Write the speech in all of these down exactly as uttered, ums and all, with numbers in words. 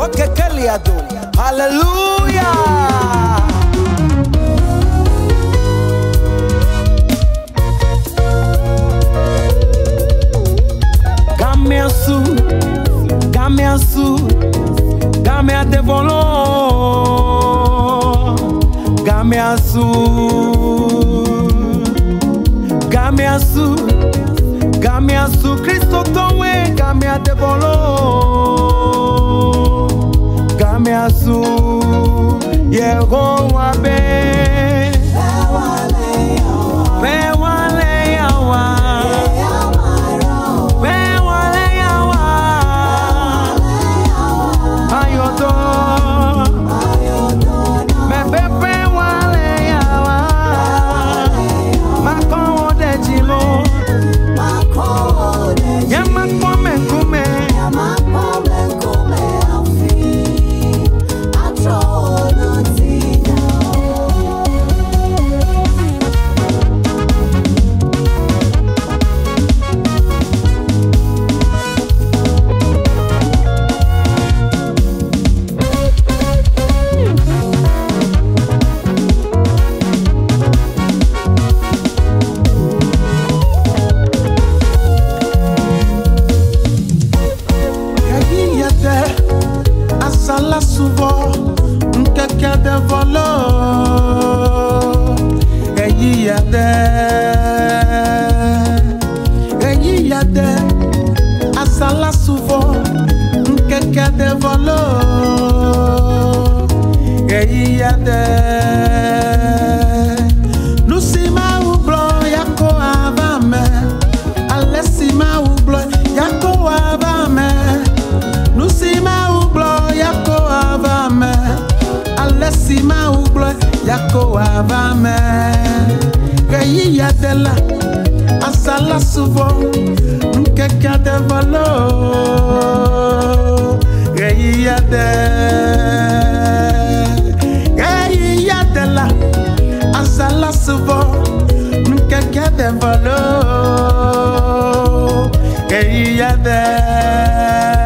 okekeliado. Hallelujah. Gameasu, Gameasu, Gamea devolo, Gameasu, Gameasu, Gameasu, Christo towe, Gamea devolo, Gameasu, Yehowa be, Bewale yawa. Asala souvent, quelqu'un de volo, et il y a des, et il y a des, asala souvent, quelqu'un de volo, et il y a des, nous si ma ou blanc, yako avame, allez si ma ou blanc, yako avame, nous si ma ou blanc, yako avame, allez si ma ou blanc, yako avame, reyi yadela, asala souvent, quelqu'un de volo, reyi yadela, reyi yadela, asala souvent, quelqu'un de volo, reyi yadela.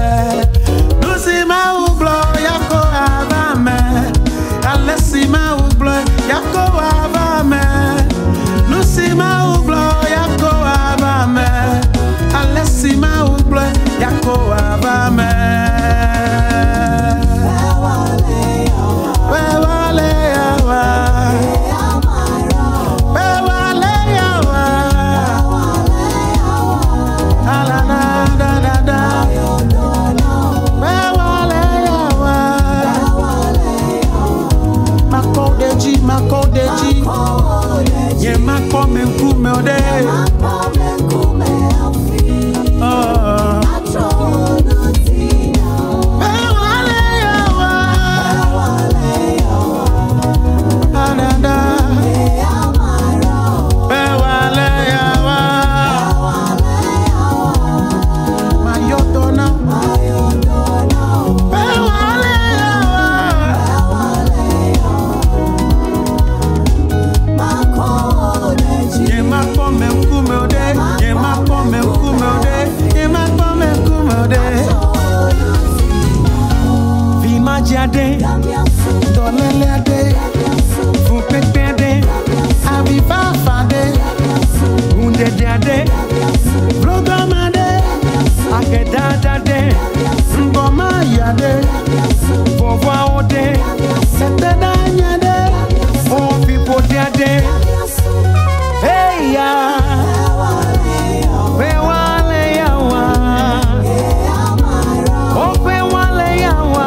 Ye makpo me nkume ode. Dolele ade, fupepe ade, aviva fade, unde ade, vlogam ade, akedada ade, ngoma yade, vova ode, seteda nyade, ofipo ade, hey ya, bewale yawa, ope wale yawa.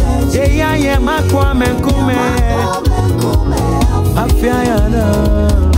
Makwa menkume afya yana